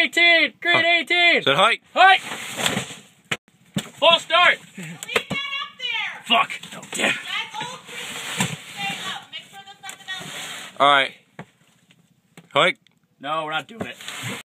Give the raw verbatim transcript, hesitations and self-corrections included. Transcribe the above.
eighteen! Green Huh. eighteen! Is that height? Height! False start! Leave that up there! Fuck! Oh, damn. That old tree stay up. Make sure there's nothing else in it. Alright. Height. No, we're not doing it.